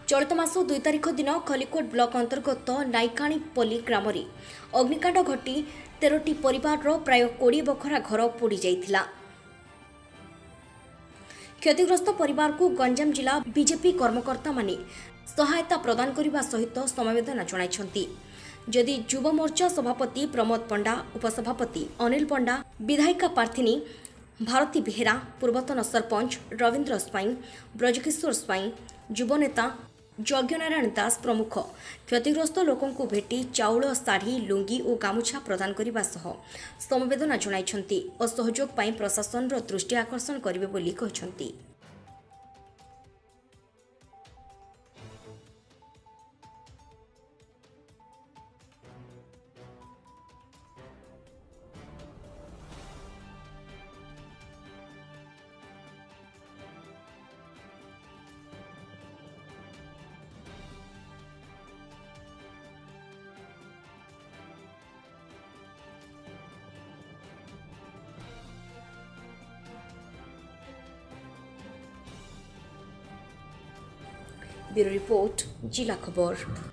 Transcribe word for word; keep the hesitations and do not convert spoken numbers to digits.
चलित मास दुई तारिख दिन खलिकोट ब्लॉक अंतर्गत नाइकाणीपल्ली ग्राम अग्निकांड घटी तेरटी परिवार प्राय कोड़े बखरा घर पोड़ी जाइथिला। क्षतिग्रस्त परिवार को गंजाम जिला बीजेपी कर्मकर्ता माने सहायता प्रदान करने सहित समवेदना जणाइछंती। जदि युव मोर्चा सभापति प्रमोद पंडा, उपसभापति अनिल पंडा, विधायिका प्रार्थिनी भारती बेहेरा, पूर्वतन सरपंच रविंद्र स्वाई, ब्रजकिशोर स्वाई, युवनेता यज्ञनारायण दास प्रमुख क्षतिग्रस्त लोकों को भेटी चाउल, शाढ़ी, लुंगी और गामुछा प्रदान करने सह समवेदना जणाइछंती और सहयोग पाई प्रशासन दृष्टि आकर्षण करिवे बोली कहछंती। ब्यूरो रिपोर्ट, जिला खबर।